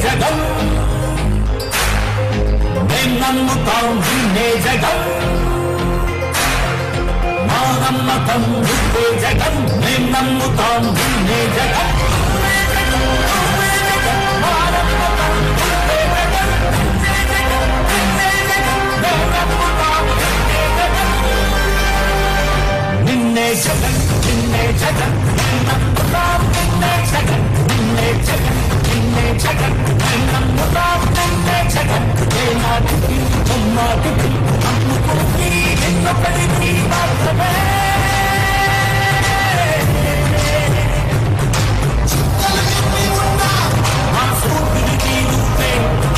జగన్ మేం నమ్ముతాం నిన్నే జగన్ మా నమ్మకం నువ్వే జగన్ మేం నమ్ముతాం నిన్నే జగన్ నిన్నే జగన్ నిన్నే జగన్ నమ్ముతాం నిన్నే జగన్ నిన్నే జగన్ నిన్నే జగన్ నమ్ముతాం నిన్నే జగన్ ఏ నాటికి తొమ్మాటికి నమ్ముకుంది నిన్నొకటికి మాత్రమే మా స్ఫూర్తికి నువ్వే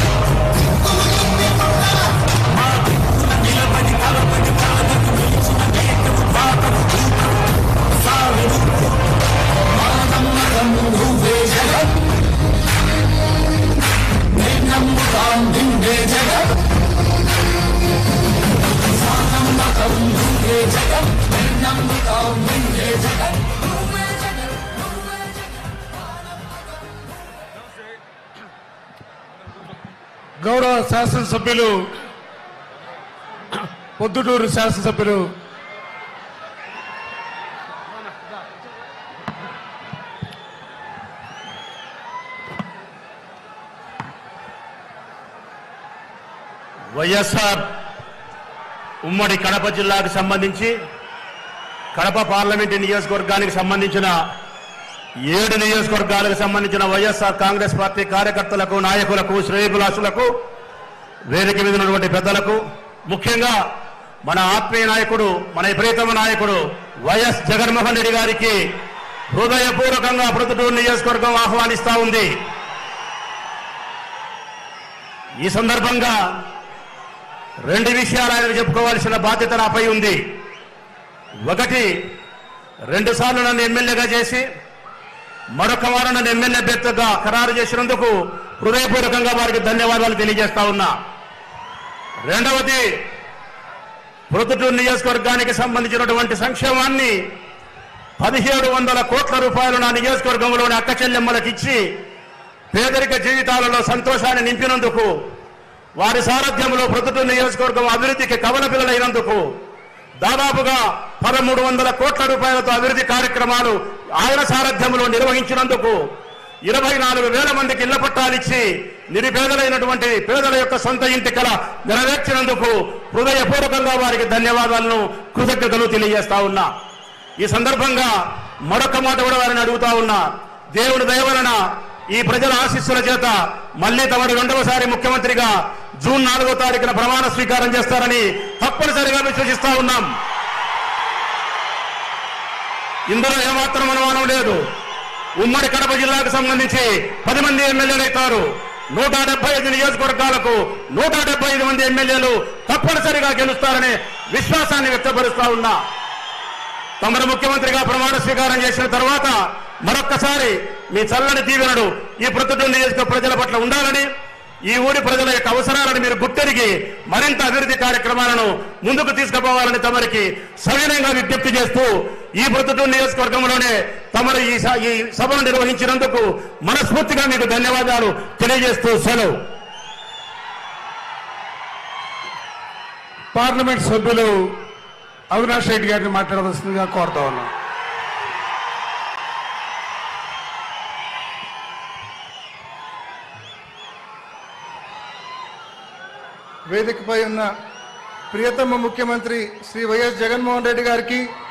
మా దిక్కున నిలబడి కలబడి కలగకు నిలిచిన నేతవు బాటకు సాగరు మా నమ్మకం నువ్వే జగన్ మేం నమ్ముతాం నిన్నే జగన్ మా నమ్మకం నువ్వే జగన్ మేం నమ్ముతాం నిన్నే జగన్ గౌరవ శాసనసభ్యులు పొద్దుటూరు శాసనసభ్యులు వైఎస్ఆర్ ఉమ్మడి కడప జిల్లాకు సంబంధించి కడప పార్లమెంటు నియోజకవర్గానికి సంబంధించిన 7 నియోజకవర్గాలకు సంబంధించిన వైఎస్ఆర్ కాంగ్రెస్ పార్టీ కార్యకర్తలకు నాయకులకు శ్రేయోభిలాషులకు వేదిక మీద ఉన్నటువంటి పెద్దలకు ముఖ్యంగా మన ఆత్మీయ నాయకుడు మన ప్రియతమ నాయకుడు వైఎస్ జగన్మోహన్ రెడ్డి గారికి హృదయపూర్వకంగా ప్రొద్దుటూరు నియోజకవర్గం ఆహ్వానిస్తా ఉంది. ఈ సందర్భంగా 2 విషయాలు ఆయన చెప్పుకోవాల్సిన బాధ్యత నాపై ఉంది. ఒకటి, 2 సార్లు నన్ను ఎమ్మెల్యేగా చేసి మరొక వారం నన్ను ఎమ్మెల్యే అభ్యర్థిగా ఖరారు చేసినందుకు హృదయపూర్వకంగా వారికి ధన్యవాదాలు తెలియజేస్తా ఉన్నా. రెండవది, ప్రొద్దుటూరు నియోజకవర్గానికి సంబంధించినటువంటి సంక్షేమాన్ని 1700 కోట్ల రూపాయలు నా నియోజకవర్గంలోని అక్క చెల్లెమ్మలకు ఇచ్చి పేదరిక జీవితాలలో సంతోషాన్ని నింపినందుకు, వారి సారథ్యంలో ప్రొద్దుటూరు నియోజకవర్గం అభివృద్ధికి కవల పిల్లలైనందుకు, దాదాపుగా 1300 కోట్ల రూపాయలతో అభివృద్ధి కార్యక్రమాలు ఆయన సారథ్యంలో నిర్వహించినందుకు, 24,000 మందికి ఇళ్ల పట్టాలిచ్చి నిరుపేదలైనటువంటి పేదల యొక్క సొంత ఇంటి కల నెరవేర్చినందుకు హృదయపూర్వకంగా వారికి ధన్యవాదాలను కృతజ్ఞతలు తెలియజేస్తా ఉన్నా. ఈ సందర్భంగా మరొక మాట కూడా వారిని అడుగుతా ఉన్నా. దేవుని దయ వలన ఈ ప్రజల ఆశీస్సుల చేత మళ్లీ తమరు 2వసారి ముఖ్యమంత్రిగా జూన్ 4వ తారీఖున ప్రమాణ స్వీకారం చేస్తారని తప్పనిసరిగా విశ్వసిస్తా ఉన్నాం. ఇందులో ఏమాత్రం అనుమానం లేదు. ఉమ్మడి కడప జిల్లాకు సంబంధించి 10 మంది ఎమ్మెల్యేలు అవుతారు. 175 నియోజకవర్గాలకు 175 మంది ఎమ్మెల్యేలు తప్పనిసరిగా గెలుస్తారనే విశ్వాసాన్ని వ్యక్తపరుస్తా ఉన్నా. తమరు ముఖ్యమంత్రిగా ప్రమాణ స్వీకారం చేసిన తర్వాత మరొక్కసారి మీ చల్లని దీవెనలు ఈ ప్రొద్దుటూరు నియోజకవర్గ ప్రజల పట్ల ఉండాలని, ఈ ఊరి ప్రజల యొక్క అవసరాలను మీరు గుర్తెరిగి మరింత అభివృద్ధి కార్యక్రమాలను ముందుకు తీసుకుపోవాలని తమరికి సవినయంగా విజ్ఞప్తి చేస్తూ, ఈ ప్రొద్దుటూరు నియోజకవర్గంలోనే తమరు ఈ సభను నిర్వహించినందుకు మనస్ఫూర్తిగా మీకు ధన్యవాదాలు తెలియజేస్తూ సెలవు. పార్లమెంట్ సభ్యులు అవినాష్ రెడ్డి గారిని మాట్లాడవలసిందిగా కోరుతా ఉన్నాం. వేదికపై ఉన్న ప్రియతమ ముఖ్యమంత్రి శ్రీ వైఎస్ జగన్మోహన్ రెడ్డి గారికి,